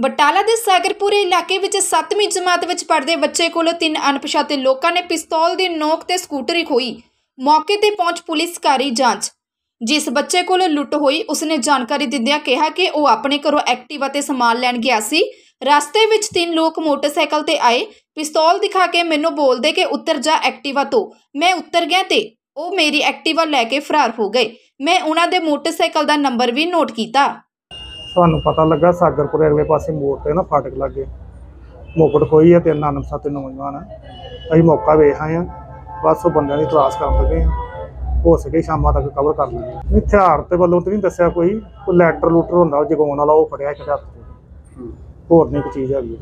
ਬਟਾਲਾ ਦੇ ਸਾਗਰਪੁਰੇ ਇਲਾਕੇ ਵਿੱਚ 7ਵੀਂ ਜਮਾਤ ਵਿੱਚ ਪੜ੍ਹਦੇ ਬੱਚੇ ਕੋਲੋਂ 3 ਅਣਪਛਾਤੇ ਲੋਕਾਂ ਨੇ ਪਿਸਤੌਲ ਦੀ ਨੋਕ ਤੇ ਸਕੂਟਰੀ ਖੋਈ। ਮੌਕੇ ਤੇ ਪਹੁੰਚ ਪੁਲਿਸ ਕਰੀ ਜਾਂਚ। ਜਿਸ ਬੱਚੇ ਕੋਲੋਂ ਲੁੱਟ ਹੋਈ ਉਸਨੇ ਜਾਣਕਾਰੀ ਦਿੰਦਿਆਂ ਕਿਹਾ ਕਿ ਉਹ ਆਪਣੇ ਘਰੋਂ ਐਕਟਿਵਾ ਤੇ ਸਮਾਨ ਲੈਣ ਗਿਆ ਸੀ। ਰਸਤੇ ਵਿੱਚ 3 ਲੋਕ ਮੋਟਰਸਾਈਕਲ ਤੇ ਆਏ, ਪਿਸਤੌਲ ਦਿਖਾ ਕੇ ਮੈਨੂੰ ਬੋਲਦੇ ਕਿ ਉੱਤਰ ਜਾ ਐਕਟਿਵਾ ਤੋਂ। मैं उतर गया ते ਉਹ ਮੇਰੀ ਐਕਟਿਵਾ ਲੈ ਕੇ ਫਰਾਰ ਹੋ ਗਏ। मैं ਉਹਨਾਂ ਦੇ ਮੋਟਰਸਾਈਕਲ ਦਾ ਨੰਬਰ ਵੀ ਨੋਟ ਕੀਤਾ। ਸਾਨੂੰ ਪਤਾ ਲੱਗਾ ਸਾਗਰਪੁਰੇ ਅਗਲੇ ਪਾਸੇ ਮੋੜ ਤੇ ਨਾ ਫਾਟਕ ਲੱਗੇ ਮੋਕੜ ਖੋਈ ਹੈ। 3 ਅਣਪਛਾਤੇ ਨੌਜਵਾਨ ਅਸੀਂ ਮੌਕਾ ਵੇਖ ਆਏ ਹਾਂ। ਬਸ ਉਹ ਬੰਦਿਆਂ ਦੀ ਤਲਾਸ਼ ਕਰਨ ਲੱਗੇ ਹੋ ਸਕੇ ਸ਼ਾਮਾਂ ਤੱਕ ਕਵਰ ਕਰ ਲਈਏ। ਹਥਿਆਰ ਤੇ ਵੱਲੋਂ ਤੇ ਨਹੀਂ ਦੱਸਿਆ ਕੋਈ ਲੈਟਰ ਲੂਟਰ ਹੁੰਦਾ ਉਹ ਜਗਾਉਣ ਵਾਲਾ ਉਹ ਫੜਿਆ ਇੱਕ ਹੱਥ ਤੇ, ਹੋਰ ਨਹੀਂ ਕੋਈ ਚੀਜ਼ ਹੈਗੀ।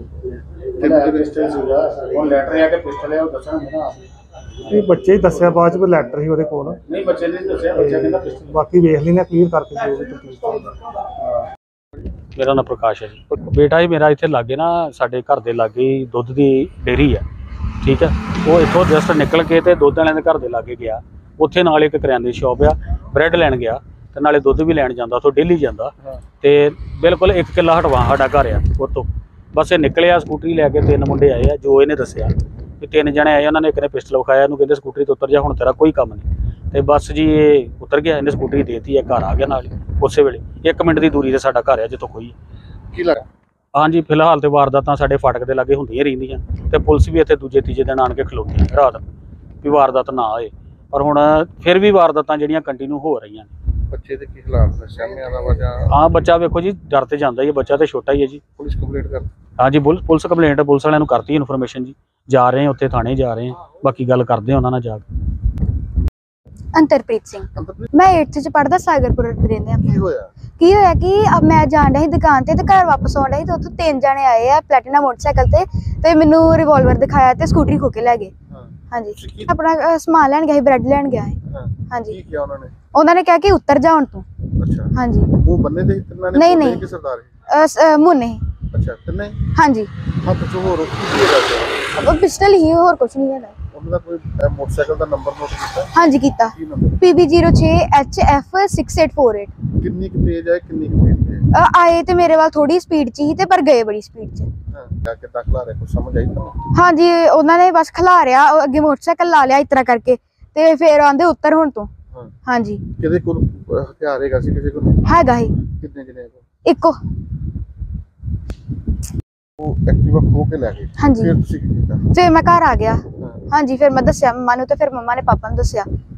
ਇਹ ਬੱਚੇ ਹੀ ਦੱਸਿਆ ਬਾਅਦ ਚ ਲੈਟਰ ਸੀ ਉਹਦੇ ਕੋਲ। ਨਹੀਂ ਬੱਚੇ ਨੇ ਦੱਸਿਆ, ਬੱਚਾ ਕਹਿੰਦਾ ਪਿਸਟਲ। ਬਾਕੀ ਵੇਖ ਲੈਣੇ ਕਲੀਅਰ ਕਰਕੇ ਜੋ ਵੀ ਤਕਲੀਫ। मेरा नाम प्रकाश है जी। बेटा ही मेरा इत्थे लागे ना साडे घर दे लागे दुध की डेयरी है, ठीक है। वो इत्थों जस्ट निकल के ते दुध वाले घर दे लागे गया। उत्थे नाल एक करियाने दी शॉप आ, ब्रैड लैन गया ते नाले दुध भी लैन जांदा, उत्थों डेली जांदा ते बिल्कुल 1 किला हटवा साडा घर आ उत्थों। बस ये निकलिया स्कूटरी लैके 3 मुंडे आए आ जो इहने दस्सिया कि 3 जने आए, उन्होंने एक ने पिस्टल विखाया, इहनूं कहंदे स्कूटरी तो उतर जा, हुण तेरा कोई काम नहीं। तो बस जी ये उतर गया, इन्हें स्कूटरी देती है, घर आ गया नाल उस वेले 1 मिनट की दूरी से साडा घर है जितों कोई। हाँ जी फिलहाल तो वारदातां साडे फाटक दे लागे हुंदियां रहिंदियां ते पुलिस भी इत्थे दूजे तीजे दिन आण के खलोती है रात भी वारदात ना आए, पर हुण फिर भी वारदातां जिहड़ियां कंटिन्यू हो रहीआं ने। बच्चे दे की हालात नशा में आदा वजह? हाँ बच्चा वेखो जी डर ते जांदा ही है, बच्चा तो छोटा ही है जी। पुलिस कंप्लेंट कर? हाँ जी पुलिस कंप्लेंट पुलिस वालियां नूं करती इन्फॉर्मेशन जी, जा रहे हैं उत्थे थाने जा रहे हैं, बाकी गल करदे उन्हां नाल जाके। अंतरप्रीत सिंह, मैं 8th च पढ़दा सागरपुर रहंदे आ। की होया कि अब मैं जान रही दुकान ते घर वापस आउण रही तो उत्थों 3 जने आए आ प्लैटिना मोटरसाइकिल ते मैनू रिवॉल्वर दिखाया ते स्कूटरी खो के लै गए। हाँ जी अपना समान लैन गया, ब्रैड लैन गया है। हाँ जी उन्होंने कहा कि उतर जा हुण तू। अच्छा हाँ जी वो बन्ने दे नहीं नहीं कि सरदार मुन्ने। अच्छा तिन्ने? हाँ जी हाथ च होर की है? पिस्टल ही, होर कुछ नहीं है। मोटरसाइकिल का नंबर नोट किया? हाँ जी किया, PB06HF 6848। कितनी तेज है कितनी स्पीड है? आए ते मेरे वाल थोड़ी स्पीड च ही ते पर गए बड़ी स्पीड च। कितना खिला रहे कुछ समझ आई तुम्हें? हाँ जी उन्होंने बस खिलारिया अगे मोटरसाइकिल ला लिया इस तरह करके ते फिर आंदे उतर हुण तो। हाँ जी किदे कोल हथियार हैगा सी? किसे कोल हैगा ही। कितने जने है? इको। वो एक्टिवा खो के ले गए? हाँ जी फिर तुसी की कीता? फिर मैं घर आ गया। हाँ जी फिर मैं दस्सिया मम्मा नूं ते फिर मम्मा ने पापा नूं दस्सिया।